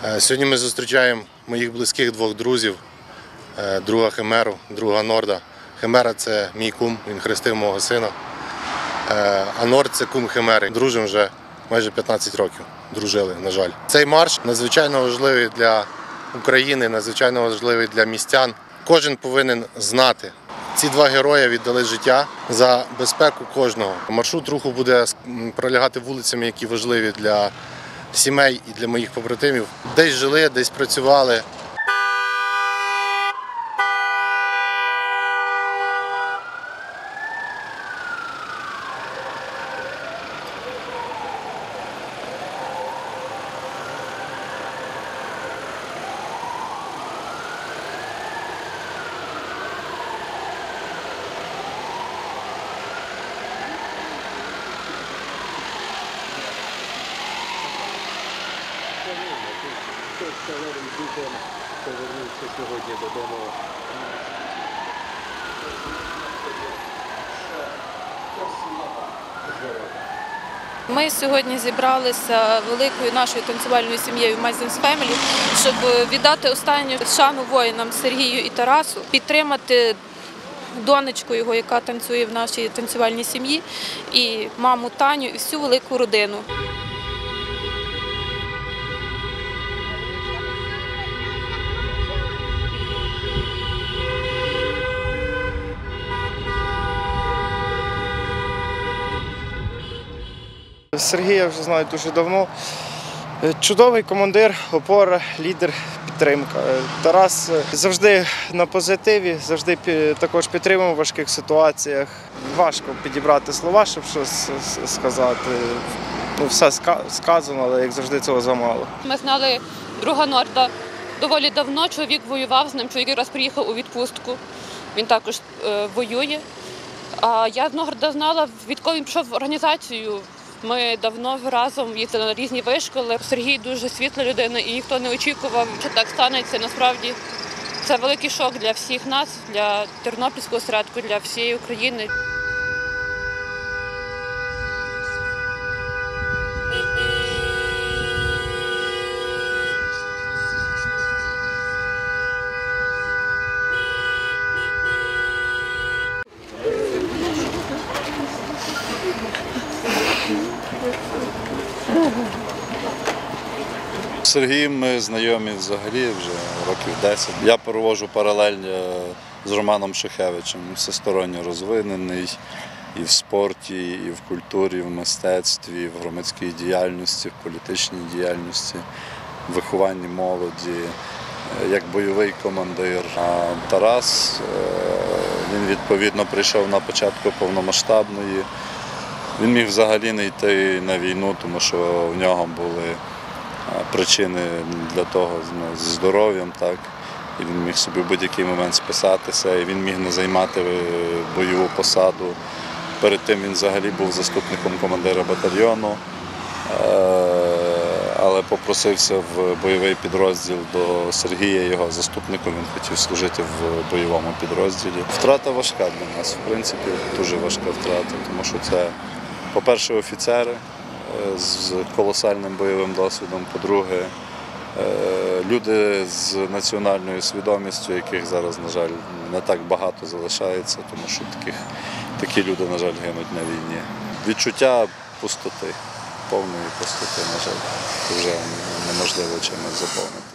Сьогодні ми зустрічаємо моїх близьких двох друзів, друга Химеру, друга Норда. Химера – це мій кум, він хрестив мого сина, а Норд – це кум Химери. Дружимо вже майже 15 років, дружили, на жаль. Цей марш надзвичайно важливий для України, надзвичайно важливий для містян. Кожен повинен знати. Ці два герої віддали життя за безпеку кожного. Маршрут руху буде пролягати вулицями, які важливі для сімей і для моїх побратимів. Десь жили, десь працювали. Повернувся сьогодні додому. Ми сьогодні зібралися великою нашою танцювальною сім'єю Mazins Family, щоб віддати останню шану воїнам Сергію і Тарасу, підтримати донечку його, яка танцює в нашій танцювальній сім'ї, і маму Таню, і всю велику родину. Сергія вже знаю дуже давно. Чудовий командир, опора, лідер, підтримка. Тарас завжди на позитиві, завжди також підтримує в важких ситуаціях. Важко підібрати слова, щоб щось сказати. Все сказано, але як завжди цього замало. Ми знали друга Норда доволі давно. Чоловік воював з ним, чоловік якраз приїхав у відпустку. Він також воює. А я Норда знала, відколи він пішов в організацію. Ми давно разом їздили на різні вишколи. Сергій дуже світла людина і ніхто не очікував, що так станеться. Насправді це великий шок для всіх нас, для Тернопільського осередку, для всієї України. З Сергієм ми знайомі взагалі вже років 10. Я проводжу паралель з Романом Шухевичем. Всесторонньо розвинений і в спорті, і в культурі, і в мистецтві, і в громадській діяльності, в політичній діяльності, в вихованні молоді, як бойовий командир. А Тарас, він відповідно прийшов на початку повномасштабної. Він міг взагалі не йти на війну, тому що в нього були причини для того зі здоров'ям, так, і він міг собі в будь-який момент списатися, і він міг не займати бойову посаду. Перед тим він взагалі був заступником командира батальйону, але попросився в бойовий підрозділ до Сергія, його заступником, він хотів служити в бойовому підрозділі. Втрата важка для нас, в принципі, дуже важка втрата, тому що це, по-перше, офіцери з колосальним бойовим досвідом, по-друге, люди з національною свідомістю, яких зараз, на жаль, не так багато залишається, тому що такі люди, на жаль, гинуть на війні. Відчуття пустоти, повної пустоти, на жаль, це вже неможливо чимось заповнити.